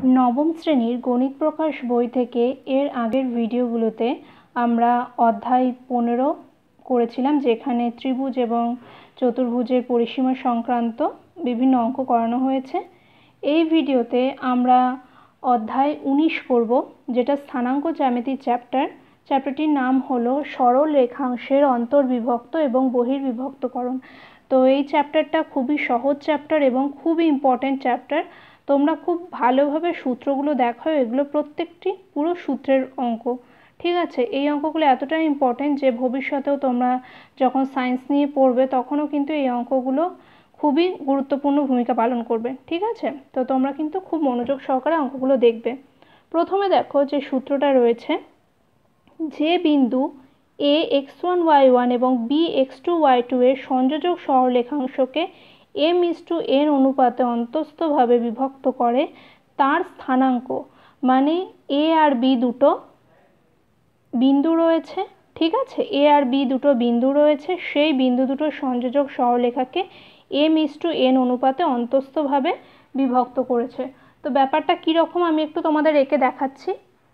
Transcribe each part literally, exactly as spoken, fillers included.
নবম শ্রেণীর গণিত প্রকাশ বই থেকে এর আগের ভিডিওগুলোতে আমরা অধ্যায় পনেরো করেছিলাম, যেখানে ত্রিভুজ এবং চতুর্ভুজের পরিসীমা সংক্রান্ত বিভিন্ন অঙ্ক করানো হয়েছে। এই ভিডিওতে আমরা অধ্যায় উনিশ করব, যেটা স্থানাঙ্ক জ্যামিতি চ্যাপ্টার। চ্যাপ্টারটির নাম হলো সরল রেখাংশের অন্তর্বিভক্ত এবং বহির্বিভক্তকরণ। তো এই চ্যাপ্টারটা খুবই সহজ চ্যাপ্টার এবং খুবই ইম্পর্টেন্ট চ্যাপ্টার। তোমরা খুব ভালোভাবে সূত্রগুলো দেখো, এগুলো প্রত্যেকটি পুরো সূত্রের অঙ্ক, ঠিক আছে। এই অঙ্কগুলো এতটাই ইম্পর্টেন্ট যে ভবিষ্যতেও তোমরা যখন সায়েন্স নিয়ে পড়বে তখনও কিন্তু এই অঙ্কগুলো খুবই গুরুত্বপূর্ণ ভূমিকা পালন করবে, ঠিক আছে। তো তোমরা কিন্তু খুব মনোযোগ সহকারে অঙ্কগুলো দেখবে। প্রথমে দেখো যে সূত্রটা রয়েছে, যে বিন্দু A x one y one এবং B x two y two এর সংযোজক সরলরেখাংশকে এম ইস টু এন অনুপাতে অন্তস্থভাবে বিভক্ত করে তার স্থানাঙ্ক, মানে এ আর বি দুটো বিন্দু রয়েছে, ঠিক আছে। এ আর বি দুটো বিন্দু রয়েছে, সেই বিন্দু দুটো সংযোজক সরলরেখাকে এম ইস টু এন অনুপাতে অন্তস্থভাবে বিভক্ত করেছে। তো ব্যাপারটা কীরকম আমি একটু তোমাদের এঁকে দেখাচ্ছি।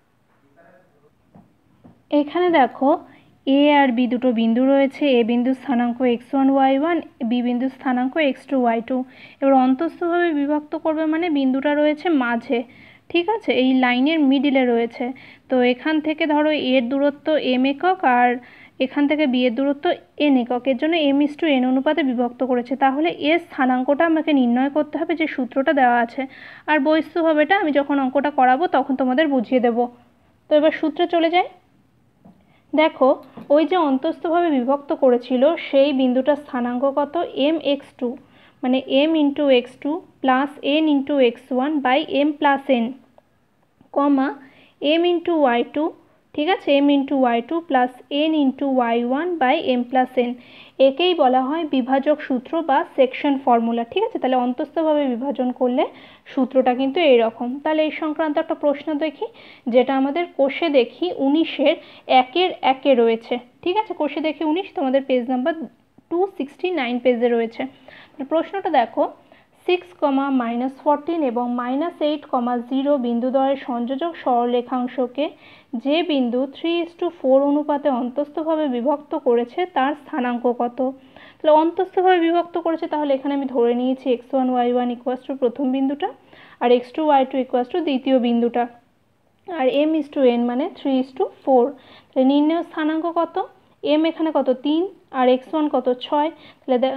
এখানে দেখো এ আর বি দুটো বিন্দু রয়েছে, এ বিন্দুর স্থানাঙ্ক x one y one, B বিন্দুর স্থানাঙ্ক এক্স টু ওয়াই টু। এবার অন্তস্থভাবে বিভক্ত করবে মানে বিন্দুটা রয়েছে মাঝে, ঠিক আছে, এই লাইনের মিডিলে রয়েছে। তো এখান থেকে ধরো এর দূরত্ব এম একক আর এখান থেকে বি এর দূরত্ব এন একক, এর জন্য এম ইস টু এন অনুপাতে বিভক্ত করেছে। তাহলে এর স্থানাঙ্কটা আমাকে নির্ণয় করতে হবে, যে সূত্রটা দেওয়া আছে। আর বহিঃস্থভাবেটা আমি যখন অঙ্কটা করাবো তখন তোমাদের বুঝিয়ে দেব। তো এবার সূত্রে চলে যাই। দেখো ওই যে অন্তস্থভাবে বিভক্ত করেছিল সেই বিন্দুটার স্থানাঙ্ক কত, এম এক্স টু, মানে m into x two plus n into x one by m plus n, comma m into y two, ঠিক আছে, m into y two plus n into y one by m plus n. একেই বলা হয় বিভাজক সূত্র বা section formula, ঠিক আছে। তাহলে অন্তস্থভাবে বিভাজন করলে সূত্রটা কিন্তু এইরকম। তাহলে এই সংক্রান্ত একটা প্রশ্ন দেখি, যেটা আমাদের কোষে দেখি উনিশের একের একে রয়েছে, ঠিক আছে। কোষে দেখি উনিশ, তোমাদের page number two sixty nine পেজে রয়েছে। প্রশ্নটা দেখো, সিক্স কমা মাইনাস ফোরটিন এবং মাইনাস এইট কমা জিরো বিন্দুদ্বয়ের সংযোজক সরলরেখাংশকে যে বিন্দু থ্রি ইস টু ফোর অনুপাতে অন্তস্থভাবে বিভক্ত করেছে তার স্থানাঙ্ক কত। তাহলে অন্তস্থভাবে বিভক্ত করেছে, তাহলে এখানে আমি ধরে নিয়েছি x one y one equals to প্রথম বিন্দুটা আর x two y two equals to দ্বিতীয় বিন্দুটা, আর এম ইস টু এন মানে থ্রি ইস টু ফোর। তাহলে নির্ণয় স্থানাঙ্ক কত, এম এখানে কত তিন আর এক্স ওয়ান কত ছয়, তাহলে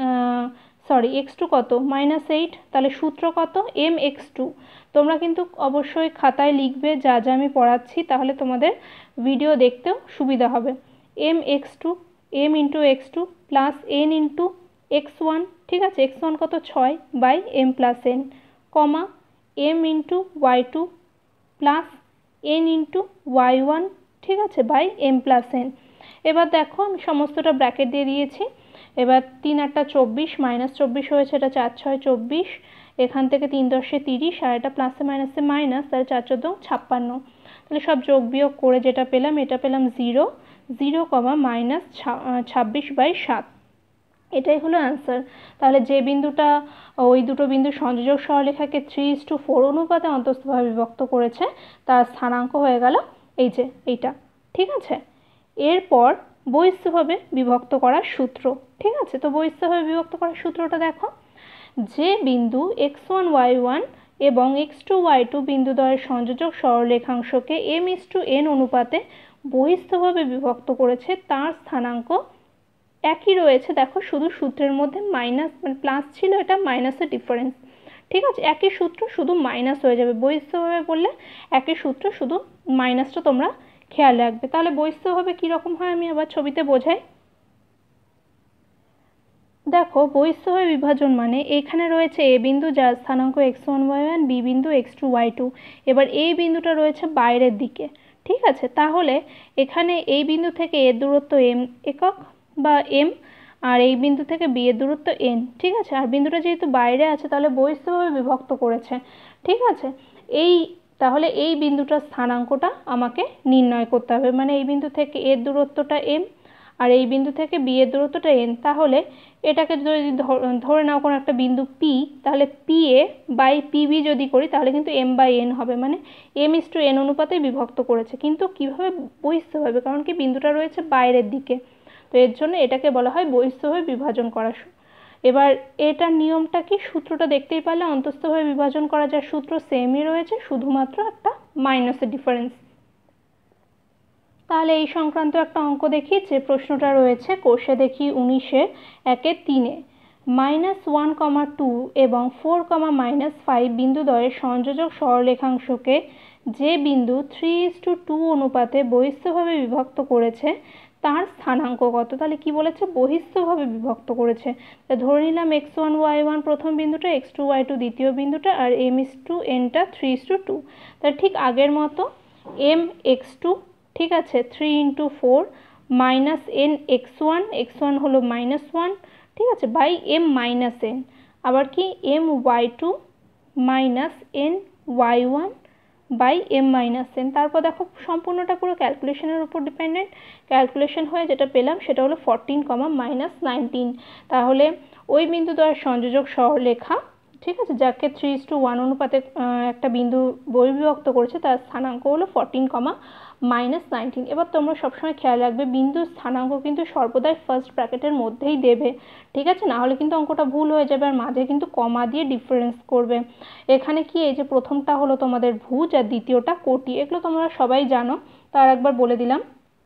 সরি এক্স টু কত মাইনাস এইট, তাহলে সূত্র কত এম এক্স টু। তোমরা কিন্তু অবশ্যই খাতায় লিখবে যা যা আমি পড়াচ্ছি, তাহলে তোমাদের ভিডিও দেখতেও সুবিধা হবে। M x two, m into x two plus n into x one, ঠিক আছে, এক্স ওয়ান কত ছয় by m plus n, comma m into y two plus n into y one, ঠিক আছে, বাই এম প্লাস এন। এবার দেখো আমি সমস্তটা ব্র্যাকেট দিয়ে দিয়েছি। এবার তিন আটটা চব্বিশ, মাইনাস চব্বিশ হয়েছে, এটা চার ছয় চব্বিশ, এখান থেকে তিন দশে তিরিশ আর এটা প্লাসে মাইনাসে মাইনাস, তাহলে চার চোদ্দো ছাপ্পান্ন। তাহলে সব যোগ বিয়োগ করে যেটা পেলাম, এটা পেলাম জিরো, জিরো কমা মাইনাস ছাব্বিশ বাই সাত, এটাই হলো অ্যান্সার। তাহলে যে বিন্দুটা ওই দুটো বিন্দু সংযোজক সরলরেখাকে থ্রি ইস টু ফোর অনুপাতে অন্তস্থভাবে বিভক্ত করেছে তার স্থানাঙ্ক হয়ে গেল এই যে এইটা, ঠিক আছে। এরপর বহিঃস্থভাবে বিভক্ত করার সূত্র, ঠিক আছে। তো বহিঃস্থভাবে বিভক্ত করার সূত্রটা দেখো, যে বিন্দু এক্স ওয়ান ওয়াই ওয়ান এবং এক্স টু ওয়াই টু বিন্দুদ্বয়ের সংযোজক সরলরেখাংশকে এম ইস টু এন অনুপাতে বহিঃস্থভাবে বিভক্ত করেছে তার স্থানাঙ্ক একই রয়েছে। দেখো শুধু সূত্রের মধ্যে মাইনাস মানে প্লাস ছিল, এটা মাইনাসের ডিফারেন্স, ঠিক আছে। একই সূত্র শুধু মাইনাস হয়ে যাবে, বহিঃস্থভাবে বললে একই সূত্র শুধু মাইনাসটা তোমরা খেয়াল রাখবে। তাহলে বহিঃস্থভাবে কীরকম হয় আমি আবার ছবিতে বোঝাই। দেখো বহিঃস্থভাবে বিভাজন মানে এখানে রয়েছে এ বিন্দু যার স্থানাঙ্ক x one y one, B বিন্দু এক্স টু ওয়াই টু। এবার এই বিন্দুটা রয়েছে বাইরের দিকে, ঠিক আছে। তাহলে এখানে এই বিন্দু থেকে এর দূরত্ব এম একক বা এম, আর এই বিন্দু থেকে বি এর দূরত্ব এন, ঠিক আছে। আর বিন্দুটা যেহেতু বাইরে আছে তাহলে বহিঃস্থভাবে বিভক্ত করেছে, ঠিক আছে। এই তাহলে এই বিন্দুটার স্থানাঙ্কটা আমাকে নির্ণয় করতে হবে, মানে এই বিন্দু থেকে এর দূরত্বটা এম আর এই বিন্দু থেকে বি এর দূরত্বটা এন, তাহলে এটাকে যদি ধরে নাও কোনো একটা বিন্দু পি, তাহলে পি এ বাই পিবি যদি করি তাহলে কিন্তু এম বাই এন হবে, মানে এম ইস টু এন অনুপাতে বিভক্ত করেছে। কিন্তু কীভাবে বহিস্থভাবে, কারণ কি বিন্দুটা রয়েছে বাইরের দিকে, তো এর জন্য এটাকে বলা হয় বহিস্থভাবে বিভাজন করা। এবার এটার নিয়মটা কি, সূত্রটা দেখতেই পারলে অন্তস্থভাবে বিভাজন করা যার সূত্র সেমই রয়েছে, শুধুমাত্র একটা মাইনাসের ডিফারেন্স। তাহলে এই সংক্রান্ত একটা অঙ্ক দেখি, যে প্রশ্নটা রয়েছে কোষে দেখি উনিশের একের তিনে, মাইনাস ওয়ান কমা টু এবং ফোর কমা মাইনাস ফাইভ বিন্দুদ্বয়ের সংযোজক সরলরেখাংশকে যে বিন্দু থ্রি ইস টু টু অনুপাতে বহিস্থভাবে বিভক্ত করেছে তার স্থানাঙ্ক কত। তাহলে কি বলেছে, বহিস্থভাবে বিভক্ত করেছে। ধরে নিলাম এক্স ওয়ান ওয়াই ওয়ান প্রথম বিন্দুটা, এক্স টু ওয়াই টু দ্বিতীয় বিন্দুটা, আর এম ইস টু এনটা থ্রি ইস টু টু। তাহলে ঠিক আগের মতো এম এক্স টু, ঠিক আছে, three into four minus n x one, x one হলো মাইনাস ওয়ান, ঠিক আছে, বাই এম মাইনাস এন, আবার কি m y two minus n y one by m minus n. তারপর দেখো সম্পূর্ণটা পুরো ক্যালকুলেশনের উপর ডিপেন্ডেন্ট, ক্যালকুলেশন হয়ে যেটা পেলাম সেটা হলো ফোরটিন কমা মাইনাস নাইনটিন। তাহলে ওই বিন্দু দ্বয়ের সংযোজক সরলরেখা, ঠিক আছে, যাকে থ্রি ইস টু ওয়ান অনুপাতে একটা বিন্দু বহির্বিভক্ত করেছে তার স্থানাঙ্ক হলো ফোরটিন কমা মাইনাস নাইনটিন। এবার তোমরা সবসময় খেয়াল রাখবে বিন্দুর স্থানাঙ্ক কিন্তু সর্বদাই ফার্স্ট ব্র্যাকেটের মধ্যেই দেবে, ঠিক আছে, না হলে কিন্তু অঙ্কটা ভুল হয়ে যাবে, আর মাঝে কিন্তু কমা দিয়ে ডিফারেন্স করবে। এখানে কি, এই যে প্রথমটা হলো তোমাদের ভুজ আর দ্বিতীয়টা কোটি, এগুলো তোমরা সবাই জানো, তার একবার বলে দিলাম।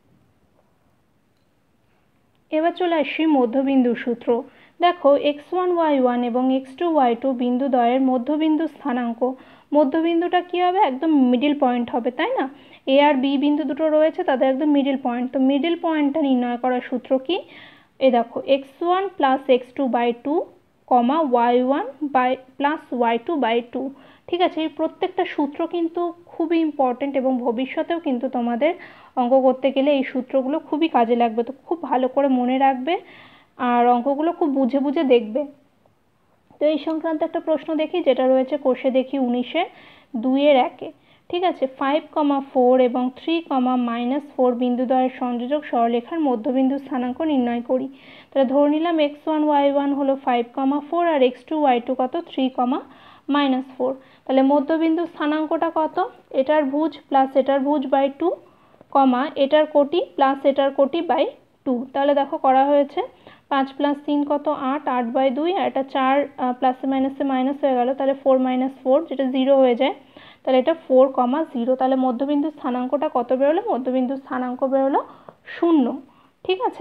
এবার চলে আসি মধ্যবিন্দুর সূত্র। দেখো এক্স ওয়ান ওয়াই ওয়ান এবং এক্স টু ওয়াই টু বিন্দুদ্বয়ের মধ্যবিন্দু স্থানাঙ্ক, মধ্যবিন্দুটা কী হবে, একদম মিডিল পয়েন্ট হবে, তাই না, এ আর বি বিন্দু দুটো রয়েছে তাদের একদম মিডিল পয়েন্ট। তো মিডিল পয়েন্টটা নির্ণয় করার সূত্র কি, এ দেখো x one plus x two by two comma y one by plus y two by two, ঠিক আছে। এই প্রত্যেকটা সূত্র কিন্তু খুবই ইম্পর্টেন্ট এবং ভবিষ্যতেও কিন্তু তোমাদের অঙ্ক করতে গেলে এই সূত্রগুলো খুবই কাজে লাগবে, তো খুব ভালো করে মনে রাখবে আর অঙ্কগুলো খুব বুঝে বুঝে দেখবে। তো এই সংক্রান্ত একটা প্রশ্ন দেখি, যেটা রয়েছে কোষে দেখি উনিশে দুইয়ের একে, ঠিক আছে, ফাইভ কমা ফোর এবং থ্রি কমা মাইনাস ফোর বিন্দুদ্বয়ের সংযোজক সরলরেখার মধ্যবিন্দু স্থানাঙ্ক নির্ণয় করি। তাহলে ধরে নিলাম এক্স ওয়ান ওয়াই ওয়ান হলো ফাইভ কমা ফোর আর এক্স টু ওয়াই টু কত, থ্রি কমা মাইনাস ফোর। তাহলে মধ্যবিন্দু স্থানাঙ্কটা কত, এটার ভুজ প্লাস এটার ভুজ বাই টু কমা এটার কোটি প্লাস এটার কোটি বাই টু। তাহলে দেখো করা হয়েছে, পাঁচ প্লাস তিন কত, আট, আট বাই দুই, আর এটা চার প্লাসে মাইনাসে মাইনাস হয়ে গেল, তাহলে ফোর মাইনাস ফোর, যেটা জিরো হয়ে যায়, তাহলে এটা ফোর কমা জিরো। তাহলে মধ্যবিন্দু স্থানাঙ্কটা কত বেরোলো, মধ্যবিন্দু স্থানাঙ্ক বেরোলো শূন্য, ঠিক আছে।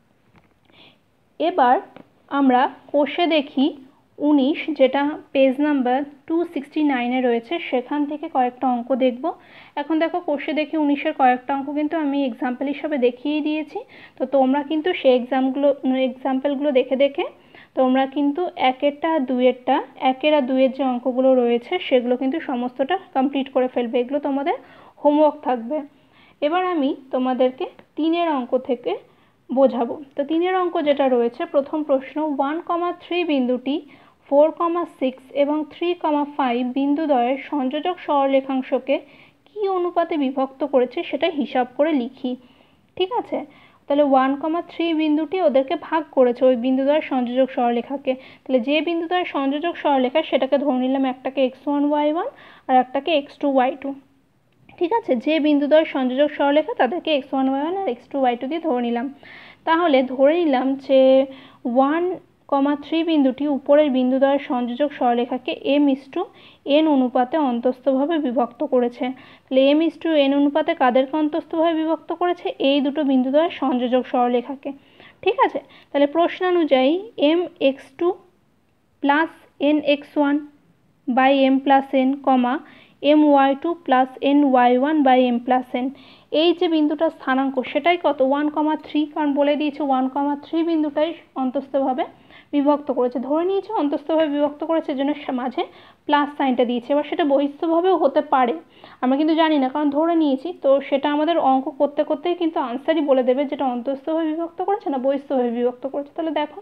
এবার আমরা কোষে দেখি উনিশ, যেটা পেজ নাম্বার টু সিক্সটি নাইনে রয়েছে, সেখান থেকে কয়েকটা অঙ্ক দেখব। এখন দেখো কোষে দেখি উনিশের কয়েকটা অঙ্ক কিন্তু আমি এক্সাম্পল হিসাবে দেখিয়ে দিয়েছি, তো তোমরা কিন্তু সেই এক্সামগুলো এক্সাম্পলগুলো দেখে দেখে তোমরা কিন্তু একেরটা আর দুইয়েরটা, একের আর দুইয়ের যে অঙ্কগুলো রয়েছে সেগুলো কিন্তু সমস্তটা কমপ্লিট করে ফেলবে, এগুলো তোমাদের হোমওয়ার্ক থাকবে। এবার আমি তোমাদেরকে তিনের অঙ্ক থেকে বোঝাবো। তো তিনের অঙ্ক যেটা রয়েছে, প্রথম প্রশ্ন, ওয়ান কমা থ্রি বিন্দুটি ফোর কমা সিক্স এবং থ্রি কমা ফাইভ বিন্দুদ্বয়ের সংযোজক সরলরেখাংশকে কী অনুপাতে বিভক্ত করেছে সেটা হিসাব করে লিখি, ঠিক আছে। তাহলে ওয়ান কমা থ্রি বিন্দুটি ওদেরকে ভাগ করেছে ওই বিন্দুদ্বয়ের সংযোজক সরলরেখাকে, তাহলে যে বিন্দুদ্বয়ের সংযোজক সরলরেখা সেটাকে ধরে নিলাম একটাকে এক্স ওয়ান ওয়াই ওয়ান আর একটাকে এক্স টু ওয়াই টু, ঠিক আছে। যে বিন্দুদ্বয়ের সংযোজক সরলরেখা তাদেরকে এক্স ওয়ান ওয়াই ওয়ান আর এক্স টু ওয়াই টু দিয়ে ধরে নিলাম। তাহলে ধরে নিলাম যে ওয়ান কমা থ্রি বিন্দুটি উপরের বিন্দুদ্বয়ের সংযোজক সরলরেখাকে এম ইস টু এন অনুপাতে অন্তস্থভাবে বিভক্ত করেছে। তাহলে এম ইস টু এন অনুপাতে কাদেরকে অন্তস্থভাবে বিভক্ত করেছে, এই দুটো বিন্দুদ্বয়ের সংযোজক সরলরেখাকে, ঠিক আছে। তাহলে প্রশ্নানুযায়ী m x two plus n x one by m plus n comma m y two plus n y one by m plus n, এই যে বিন্দুটার স্থানাঙ্ক সেটাই কত, ওয়ান কমা থ্রি, কারণ বলে দিয়েছে ওয়ান কমা থ্রি বিন্দুটাই অন্তস্থভাবে বিভক্ত করেছে, ধরে নিয়েছে অন্তস্থভাবে বিভক্ত করেছে, জন্য মাঝে প্লাস সাইনটা দিয়েছে। এবার সেটা বহিস্থভাবেও হতে পারে, আমরা কিন্তু জানি না, কারণ ধরে নিয়েছি, তো সেটা আমাদের অঙ্ক করতে করতেই কিন্তু আনসারই বলে দেবে যেটা অন্তস্থভাবে বিভক্ত করেছে না বহিস্থভাবে বিভক্ত করেছে। তাহলে দেখো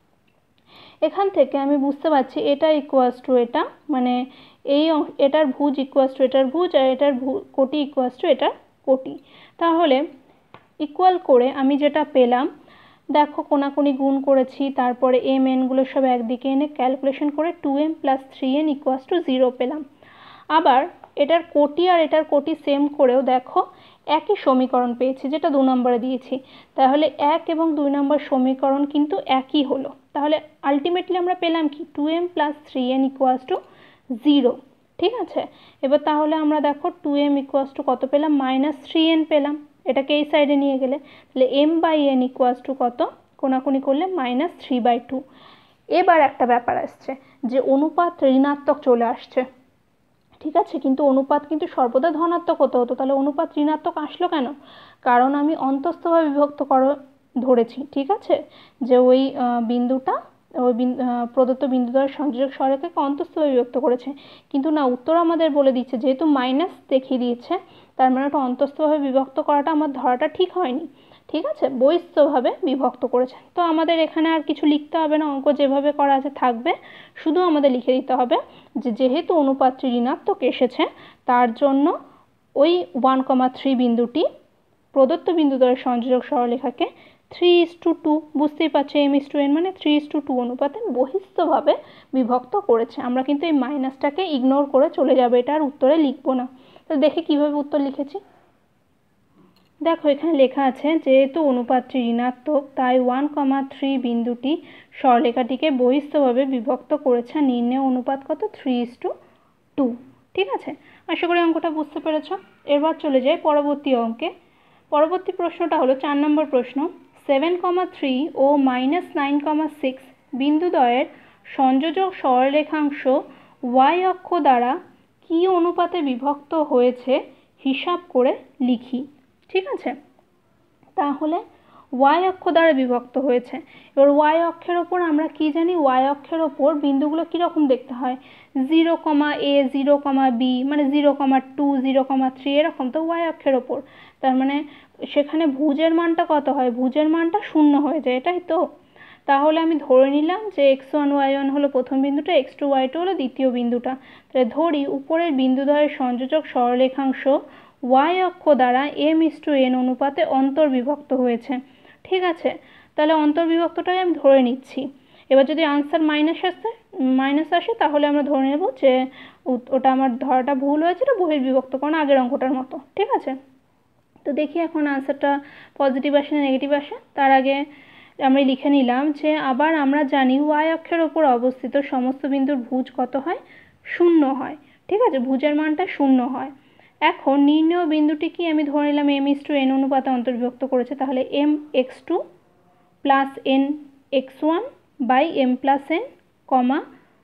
এখান থেকে আমি বুঝতে পারছি এটা ইকুয়াস টু এটা, মানে এই এটার ভুজ ইকুয়াস টু এটার ভুজ আর এটার কোটি ইকুয়াস টু এটার কোটি। তাহলে ইকুয়াল করে আমি যেটা পেলাম, দেখো কোনাকুনি গুণ করেছি, তারপরে এম এনগুলো সব একদিকে এনে ক্যালকুলেশন করে two m plus three n equals to zero পেলাম। আবার এটার কোটি আর এটার কোটি সেম করেও দেখো একই সমীকরণ পেয়েছি, যেটা দু নম্বরে দিয়েছি। তাহলে এক এবং দুই নম্বর সমীকরণ কিন্তু একই হলো। তাহলে আলটিমেটলি আমরা পেলাম কি, two m plus three n equals to zero. ঠিক আছে, এবার তাহলে আমরা দেখো টু এম ইকুয়াস টু কত পেলাম, মাইনাস থ্রি এন পেলাম। এটাকে এই সাইডে নিয়ে গেলে তাহলে m by n equals to কত, কোনাকুনি করলে মাইনাস থ্রি বাই টু। এবার একটা ব্যাপার আসছে যে অনুপাত ঋণাত্মক চলে আসছে। ঠিক আছে, কিন্তু অনুপাত কিন্তু সর্বদা ধনাত্মক হতে হতো, তাহলে অনুপাত ঋণাত্মক আসলো কেন? কারণ আমি অন্তস্থভাবে বিভক্ত করো ধরেছি। ঠিক আছে, যে ওই বিন্দুটা ওই বিন্দু প্রদত্ত বিন্দু দ্বয়ের সংযোজক সরলরেখাকে অন্তস্থভাবে বিভক্ত করেছে। কিন্তু না, উত্তর আমাদের বলে দিচ্ছে যেহেতু মাইনাস দেখিয়ে দিয়েছে, তার মানে ওটা অন্তস্থভাবে বিভক্ত করাটা আমার ধরাটা ঠিক হয়নি। ঠিক আছে, বহিস্থভাবে বিভক্ত করেছে। তো আমাদের এখানে আর কিছু লিখতে হবে না, অঙ্ক যেভাবে করা আছে থাকবে। শুধু আমাদের লিখে দিতে হবে যে যেহেতু অনুপাতটি ঋণাত্মক এসেছে, তার জন্য ওই ওয়ান কমা থ্রি বিন্দুটি প্রদত্ত বিন্দুদ্বয়ের সংযোজক সরলরেখাকে থ্রি ইস টু টু, বুঝতেই পারছে এম ইস টু এন মানে থ্রি ইস টু টু অনুপাতে বহিস্থভাবে বিভক্ত করেছে। আমরা কিন্তু এই মাইনাসটাকে ইগনোর করে চলে যাবে, এটা আর উত্তরে লিখবো না। তো দেখে কীভাবে উত্তর লিখেছি। দেখো এখানে লেখা আছে যেহেতু অনুপাতটি ঋণাত্মক তাই ওয়ান কমা থ্রি বিন্দুটি সরলরেখাটিকে বহিস্থভাবে বিভক্ত করেছে। নির্ণেয় অনুপাত কত, থ্রি ইস টু টু। ঠিক আছে, আশা করি অঙ্কটা বুঝতে পেরেছ। এবার চলে যাই পরবর্তী অঙ্কে। পরবর্তী প্রশ্নটা হলো চার নম্বর প্রশ্ন। সেভেন কমা থ্রি ও মাইনাস নাইন কমা সিক্স বিন্দুদ্বয়ের সংযোজক সরলরেখাংশ ওয়াই অক্ষ দ্বারা কী অনুপাতে বিভক্ত হয়েছে হিসাব করে লিখি। ঠিক আছে, তাহলে ওয়াই অক্ষ দ্বারা বিভক্ত হয়েছে। এবার ওয়াই অক্ষের ওপর আমরা কি জানি, ওয়াই অক্ষের ওপর বিন্দুগুলো কীরকম দেখতে হয়, zero comma a, zero comma b, মানে zero comma two, zero comma three, এরকম তো ওয়াই অক্ষের ওপর। তার মানে সেখানে ভুজের মানটা কত হয়, ভুজের মানটা শূন্য হয়ে যায়, এটাই তো। তাহলে আমি ধরে নিলাম যে এক্স ওয়ান ওয়াই ওয়ান হলো প্রথম বিন্দুটা, এক্স টু ওয়াই টু হলো দ্বিতীয় বিন্দুটা। তাহলে ধরি উপরের বিন্দুদ্বয়ের সংযোজক সরলরেখাংশ ওয়াই অক্ষ দ্বারা এম ইস টু এন অনুপাতে অন্তর্বিভক্ত হয়েছে। ঠিক আছে, তাহলে অন্তর্বিভক্তটাই আমি ধরে নিচ্ছি। এবার যদি আনসার মাইনাস আসে মাইনাস আসে তাহলে আমরা ধরে নেব যে ওটা আমার ধরাটা ভুল হয়েছে, এটা বহির্বিভক্ত, কারণ আগের অঙ্কটার মতো। ঠিক আছে, তো দেখি এখন আনসারটা পজিটিভ আসে না নেগেটিভ আসে। তার আগে আমি লিখে নিলাম যে আবার আমরা জানি ওয়াই অক্ষের ওপর অবস্থিত সমস্ত বিন্দুর ভুজ কত হয়, শূন্য হয়। ঠিক আছে, ভুজের মানটা শূন্য হয়। এখন নির্ণেয় বিন্দুটি কি আমি ধরে নিলাম এম ইস টু এন অনুপাতে অন্তর্বিভক্ত করেছে, তাহলে m x two plus n x one by m plus n comma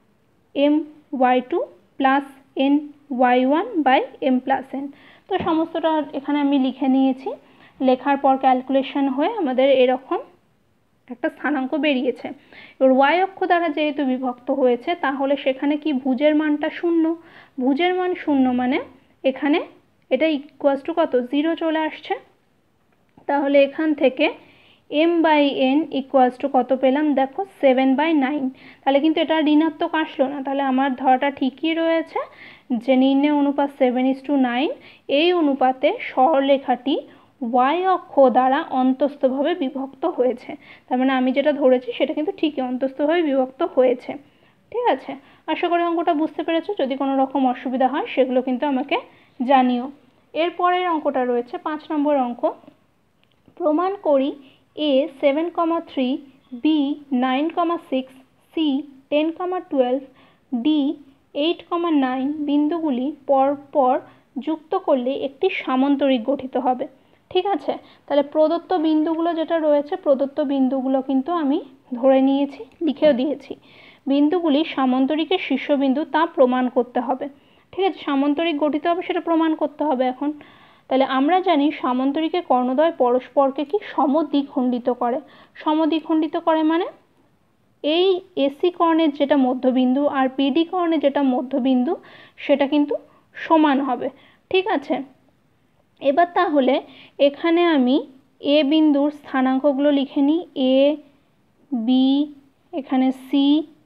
m y two plus n y one by m plus n. তো সমস্তটা এখানে আমি লিখে নিয়েছি। লেখার পর ক্যালকুলেশন হয়ে আমাদের এরকম একটা স্থানাঙ্ক বেরিয়েছে। এবার ওয়াই অক্ষ দ্বারা যেহেতু বিভক্ত হয়েছে তাহলে সেখানে কি ভুজের মানটা শূন্য, ভুজের মান শূন্য মানে এখানে এটা ইকুয়াস টু কত, জিরো চলে আসছে। তাহলে এখান থেকে m by n equals to কত পেলাম, দেখো সেভেন বাই নাইন। তাহলে কিন্তু এটা ঋণাত্মক আসলো না, তাহলে আমার ধরাটা ঠিকই রয়েছে যে নির্ণেয় অনুপাত সেভেন ইস টু নাইন। এই অনুপাতে সরলরেখাটি ওয়াই অক্ষ দ্বারা অন্তস্থভাবে বিভক্ত হয়েছে। তার মানে আমি যেটা ধরেছি সেটা কিন্তু ঠিকই অন্তস্থভাবে বিভক্ত হয়েছে। ঠিক আছে, আশা করি অঙ্কটা বুঝতে পেরেছো। যদি কোনো রকম অসুবিধা হয় সেগুলো কিন্তু আমাকে জানিও। এরপরের অঙ্কটা রয়েছে পাঁচ নম্বর অঙ্ক। প্রমাণ করি A seven comma three, B nine comma six, C ten comma twelve, D eight comma nine বিন্দুগুলি পরপর যুক্ত করলে একটি সামান্তরিক গঠিত হবে। ঠিক আছে, তাহলে প্রদত্ত বিন্দুগুলো যেটা রয়েছে, প্রদত্ত বিন্দুগুলো কিন্তু আমি ধরে নিয়েছি, লিখেও দিয়েছি। বিন্দুগুলি সামান্তরিকের শীর্ষবিন্দু তা প্রমাণ করতে হবে। ঠিক আছে, সামান্তরিক গঠিত হবে সেটা প্রমাণ করতে হবে এখন। তাহলে আমরা জানি সামান্তরিকের কর্ণদ্বয় পরস্পরকে কি সমদ্বিখণ্ডিত করে। সমদ্বিখণ্ডিত করে মানে এই এসি কর্ণের যেটা মধ্যবিন্দু আর পিডি কর্ণের যেটা মধ্যবিন্দু সেটা কিন্তু সমান হবে। ঠিক আছে, এবার তাহলে এখানে আমি এ বিন্দুর স্থানাঙ্কগুলো লিখে নিই। এ, বি, এখানে সি,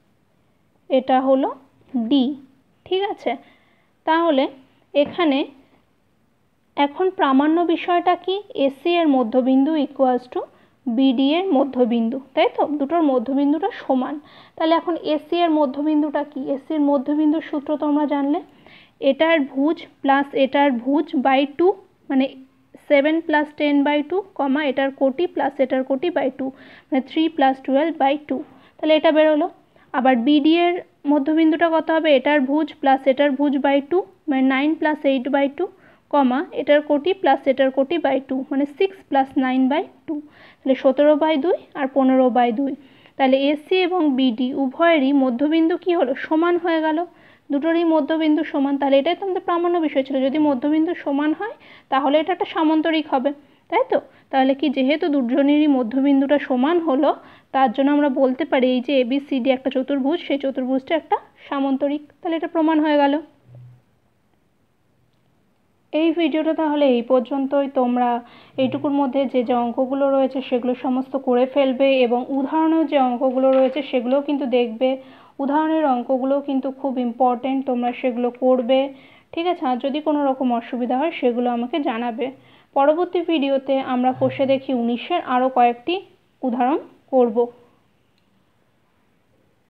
এটা হলো ডি। ঠিক আছে, তাহলে এখানে এখন প্রামাণ্য বিষয়টা কি, এসি এর মধ্যবিন্দু ইকুয়ালস টু বিডি এর মধ্যবিন্দু, তাই তো, দুটোর মধ্যবিন্দুটা সমান। তাহলে এখন এসি এর মধ্যবিন্দুটা কি? এসি এর মধ্যবিন্দুর সূত্র তোমরা জানলে, এটার ভুজ প্লাস এটার ভুজ বাই টু, মানে seven plus ten by two, comma এটার কোটি প্লাস এটার কোটি বাই টু, মানে three plus twelve by two. তাহলে এটা বেরোলো। আবার বিডি এর মধ্যবিন্দুটা কত হবে? এটার ভুজ প্লাস এটার ভুজ বাই টু, মানে nine plus eight by two, comma এটার কোটি প্লাস এটার কোটি বাই টু, মানে six plus nine by two. তাহলে সতেরো বাই দুই আর পনেরো বাই দুই। তাহলে এসি এবং বিডি উভয়েরই মধ্যবিন্দু কি হলো? সমান হয়ে গেল। দুটোরই মধ্যবিন্দু সমান। তাহলে এটাই তো আমাদের প্রামাণ্য বিষয় ছিল, যদি মধ্যবিন্দু সমান হয় তাহলে এটা একটা সামান্তরিক হবে, তাই তো। তাহলে কি, যেহেতু দুজনেরই মধ্যবিন্দুটা সমান হলো, তার জন্য আমরা বলতে পারি এই যে এবিসিডি একটা চতুর্ভুজ, সেই চতুর্ভুজটা একটা সামান্তরিক। তাহলে এটা প্রমাণ হয়ে গেল। এই ভিডিওটা তাহলে এই পর্যন্তই। তোমরা এইটুকুর মধ্যে যে যে অঙ্কগুলো রয়েছে সেগুলো সমস্ত করে ফেলবে, এবং উদাহরণেও যে অঙ্কগুলো রয়েছে সেগুলোও কিন্তু দেখবে। উদাহরণের অঙ্কগুলোও কিন্তু খুব ইম্পর্টেন্ট, তোমরা সেগুলো করবে, ঠিক আছে। আর যদি কোনো রকম অসুবিধা হয় সেগুলো আমাকে জানাবে। পরবর্তী ভিডিওতে আমরা কষে দেখি উনিশের আরও কয়েকটি উদাহরণ করব।